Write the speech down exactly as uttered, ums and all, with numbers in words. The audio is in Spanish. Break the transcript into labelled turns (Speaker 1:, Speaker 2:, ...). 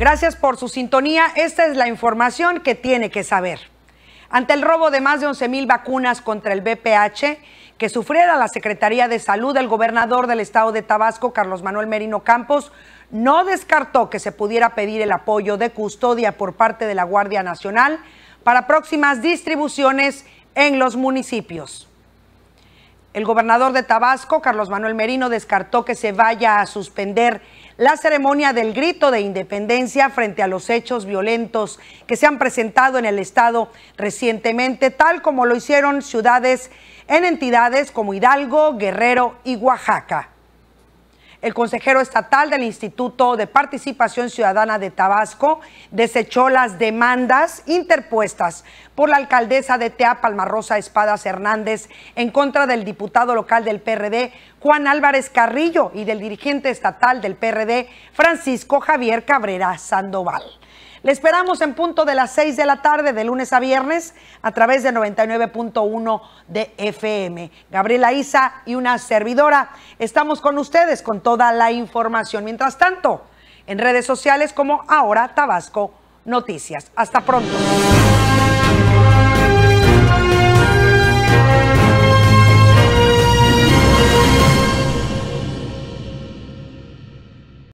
Speaker 1: Gracias por su sintonía. Esta es la información que tiene que saber. Ante el robo de más de once mil vacunas contra el V P H que sufriera la Secretaría de Salud, el gobernador del estado de Tabasco, Carlos Manuel Merino Campos, no descartó que se pudiera pedir el apoyo de custodia por parte de la Guardia Nacional para próximas distribuciones en los municipios. El gobernador de Tabasco, Carlos Manuel Merino, descartó que se vaya a suspender la ceremonia del grito de independencia frente a los hechos violentos que se han presentado en el estado recientemente, tal como lo hicieron ciudades en entidades como Hidalgo, Guerrero y Oaxaca. El consejero estatal del Instituto de Participación Ciudadana de Tabasco desechó las demandas interpuestas por la alcaldesa de Tea, Palma Rosa Espadas Hernández, en contra del diputado local del P R D, Juan Álvarez Carrillo, y del dirigente estatal del P R D, Francisco Javier Cabrera Sandoval. Le esperamos en punto de las seis de la tarde, de lunes a viernes, a través de noventa y nueve punto uno de F M. Gabriela Isa y una servidora, estamos con ustedes con toda la información. Mientras tanto, en redes sociales como Ahora Tabasco Noticias. Hasta pronto.